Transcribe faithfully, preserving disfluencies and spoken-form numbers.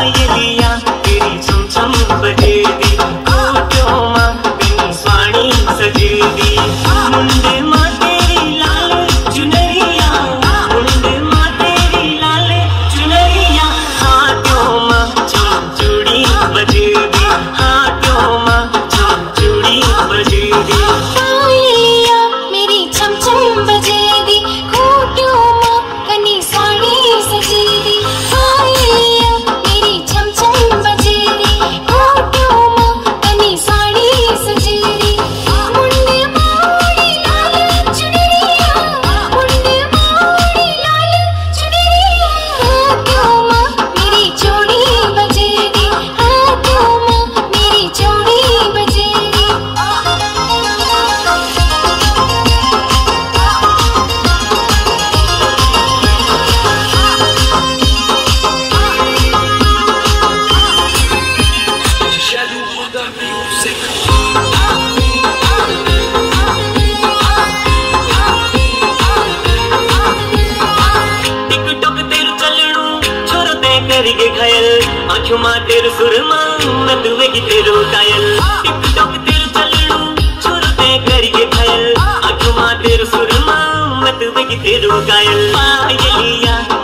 पायलिया तेरी छम छम बजे दी कोटियों मां कनी स्वाणी सजे दी मुंडे मां तेरी लाल चुनरिया मुंडे मां तेरी लाल चुनरिया हाथों मां छम चूड़ी बजे दी हाथों मां छम चूड़ी बजे दी पायलिया मेरी छम छम बजे दी कोटियों मां कनी स्वाणी सजे दी पायलिया मेरी छम छम बजे दी कोटियों मां कनी स्वाणी सजे दी मुंडे माड़ी लाल चुनरिया मुंडे माड़ी लाल चुनरिया हाथों मां मेरी चूड़ी बजे दी हाथों मां मेरी चूड़ी बजे दी टिकटॉक तेरू चलणू छोरो ते करके घायल आँखों मां तेरू सुरमा मैं तुवे की तेरू कायल टिकटॉक तेरू चलणू छोरो ते करके घायल आँखों मां तेरू सुरमा मैं तुवे की तेरू कायल पायलिया